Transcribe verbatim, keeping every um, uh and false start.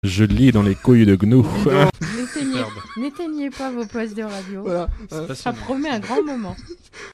Je lis dans les couilles de Gnou. N'éteignez, n'éteignez pas vos postes de radio. Voilà. Ça promet un grand moment.